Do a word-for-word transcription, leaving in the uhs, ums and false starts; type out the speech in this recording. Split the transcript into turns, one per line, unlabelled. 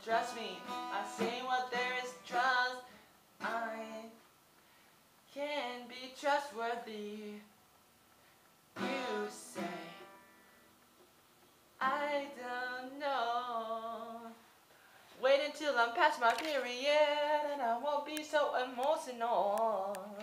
Trust me, I say what there is trust. I can be trustworthy. You say, I don't know. Wait until I'm past my period and I won't be so emotional.